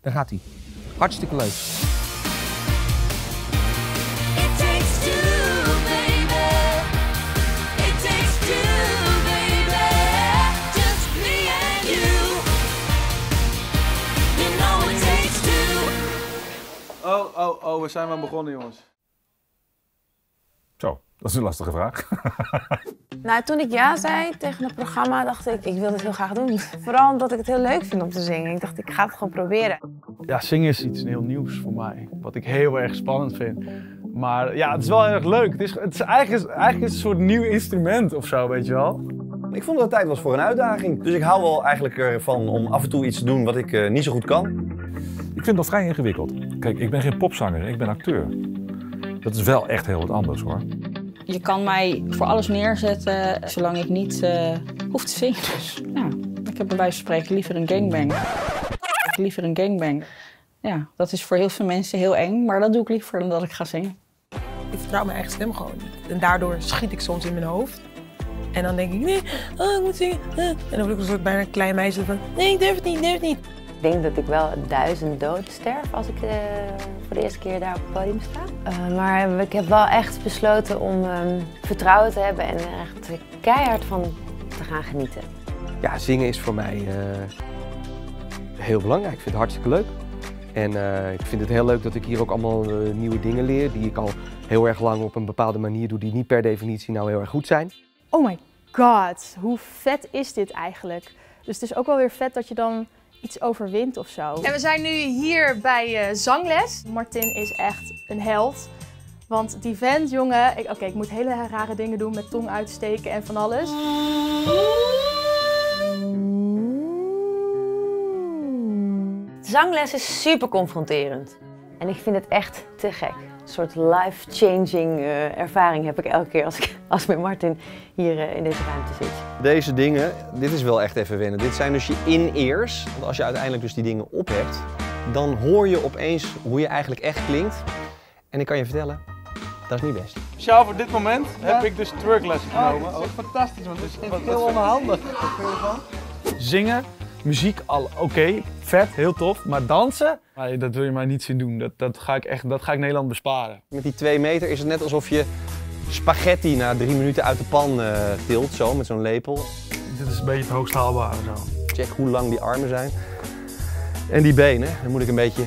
Daar gaat hij. Hartstikke leuk. Oh, we zijn maar begonnen, jongens. Zo, dat is een lastige vraag. Nou, toen ik ja zei tegen het programma, dacht ik wil dit heel graag doen. Vooral omdat ik het heel leuk vind om te zingen. Ik dacht, ik ga het gewoon proberen. Ja, zingen is iets heel nieuws voor mij. Wat ik heel erg spannend vind. Maar ja, het is wel heel erg leuk. Het is eigenlijk een soort nieuw instrument of zo, weet je wel. Ik vond dat het tijd was voor een uitdaging. Dus ik hou wel eigenlijk ervan om af en toe iets te doen wat ik niet zo goed kan. Ik vind dat vrij ingewikkeld. Kijk, ik ben geen popzanger, ik ben acteur. Dat is wel echt heel wat anders, hoor. Je kan mij voor alles neerzetten, zolang ik niet hoef te zingen. Dus ja, ik heb bij wijze van spreken liever een gangbang. Ja, dat is voor heel veel mensen heel eng, maar dat doe ik liever dan dat ik ga zingen. Ik vertrouw mijn eigen stem gewoon niet. En daardoor schiet ik soms in mijn hoofd. En dan denk ik, nee, ik moet zingen. En dan word ik een soort bijna een klein meisje van, nee, ik durf het niet. Ik denk dat ik wel 1000 doden sterf als ik voor de eerste keer daar op het podium sta. Maar ik heb wel echt besloten om vertrouwen te hebben en er echt keihard van te gaan genieten. Ja, zingen is voor mij heel belangrijk. Ik vind het hartstikke leuk. En ik vind het heel leuk dat ik hier ook allemaal nieuwe dingen leer die ik al heel erg lang op een bepaalde manier doe die niet per definitie nou heel erg goed zijn. Oh my god, hoe vet is dit eigenlijk? Dus het is ook wel weer vet dat je dan iets overwint of zo. En we zijn nu hier bij zangles. Martin is echt een held. Want die vent, jongen, ik moet hele rare dingen doen met tong uitsteken en van alles. Zangles is super confronterend. En ik vind het echt te gek. Een soort life-changing ervaring heb ik elke keer als ik met Martin hier in deze ruimte zit. Deze dingen, dit is wel echt even wennen. Dit zijn dus je in-ears. Want als je uiteindelijk dus die dingen op hebt, dan hoor je opeens hoe je eigenlijk echt klinkt. En ik kan je vertellen, dat is niet best. Speciaal voor dit moment heb ik dus twerklessen genomen. Dat is fantastisch, want het is heel onhandig. Zingen, muziek, oké, vet, heel tof. Maar dansen, nee, dat wil je mij niet zien doen. Dat ga ik Nederland besparen. Met die 2 meter is het net alsof je spaghetti na 3 minuten uit de pan tilt, zo, met zo'n lepel. Dit is een beetje het hoogst haalbare zo. Check hoe lang die armen zijn. En die benen, dan moet ik een beetje...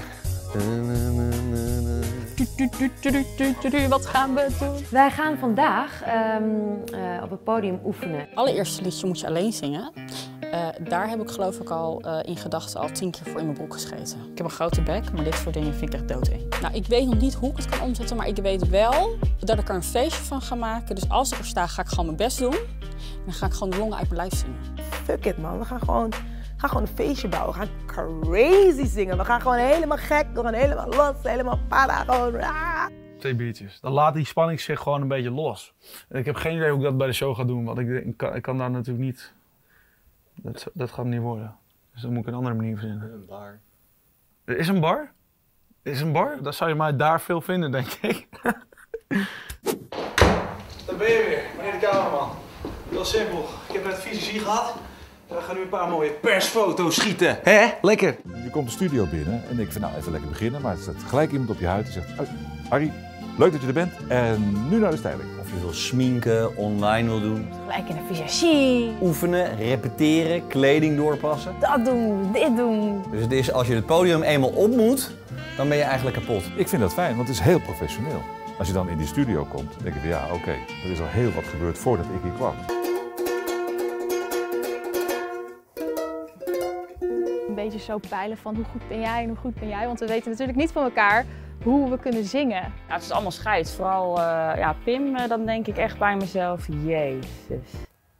Wat gaan we doen? Wij gaan vandaag op het podium oefenen. Het allereerste liedje moet je alleen zingen. Daar heb ik geloof ik al in gedachten al 10 keer voor in mijn broek gescheten. Ik heb een grote bek, maar dit soort dingen vind ik echt doodeng. Nou, ik weet nog niet hoe ik het kan omzetten, maar ik weet wel dat ik er een feestje van ga maken. Dus als ik er sta, ga ik gewoon mijn best doen. En dan ga ik gewoon de longen uit mijn lijf zingen. Fuck it, man. We gaan gewoon een feestje bouwen. We gaan crazy zingen. We gaan gewoon helemaal gek. We gaan helemaal los. Helemaal para. Gewoon... 2 biertjes. Dan laat die spanning zich gewoon een beetje los. Ik heb geen idee hoe ik dat bij de show ga doen, want ik kan daar natuurlijk niet... Dat gaat niet worden. Dus dan moet ik een andere manier verzinnen. Een bar. Er is een bar? Er is een bar? Dan zou je mij daar veel vinden, denk ik. Daar ben je weer, meneer de cameraman. Heel simpel. Ik heb net fysiologie gehad. En we gaan nu een paar mooie persfoto's schieten. Hè? Lekker. Je komt de studio binnen en ik vind nou even lekker beginnen, maar er staat gelijk iemand op je huid die zegt, Harry, leuk dat je er bent en nu naar de styling. Of je wil sminken, online wil doen. Gelijk in de fysiologie. Oefenen, repeteren, kleding doorpassen. Dat doen, dit doen. Dus het is, als je het podium eenmaal op moet, dan ben je eigenlijk kapot. Ik vind dat fijn, want het is heel professioneel. Als je dan in die studio komt, dan denk je van ja, oké, er is al heel wat gebeurd voordat ik hier kwam. Een beetje zo peilen van hoe goed ben jij en hoe goed ben jij. Want we weten natuurlijk niet van elkaar hoe we kunnen zingen. Ja, het is allemaal scheids. Vooral Pim, dan denk ik echt bij mezelf, jezus.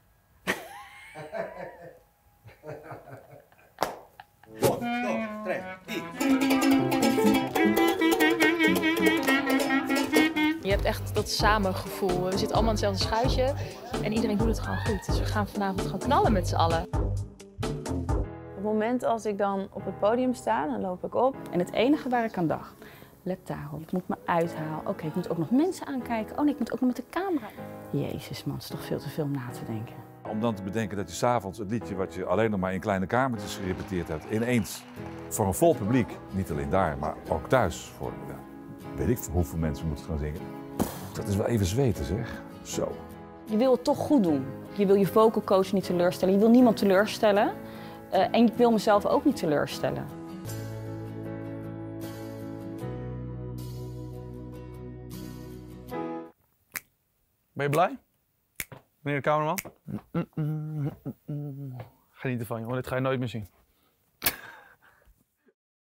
Je hebt echt dat samengevoel. We zitten allemaal in hetzelfde schuitje en iedereen doet het gewoon goed. Dus we gaan vanavond gewoon knallen met z'n allen. Op het moment als ik dan op het podium sta, dan loop ik op. En het enige waar ik aan dacht, let daarop, ik moet me uithalen. Oké, ik moet ook nog mensen aankijken. Oh nee, ik moet ook nog met de camera. Jezus man, het is toch veel te veel om na te denken. Om dan te bedenken dat je 's avonds het liedje wat je alleen nog maar in kleine kamertjes gerepeteerd hebt, ineens voor een vol publiek, niet alleen daar, maar ook thuis, voor weet ik hoeveel mensen moeten gaan zingen. Dat is wel even zweten, zeg. Zo. Je wil het toch goed doen. Je wil je vocal coach niet teleurstellen. Je wil niemand teleurstellen. En ik wil mezelf ook niet teleurstellen. Ben je blij? Meneer de cameraman? Geniet ervan, jongen. Dit ga je nooit meer zien.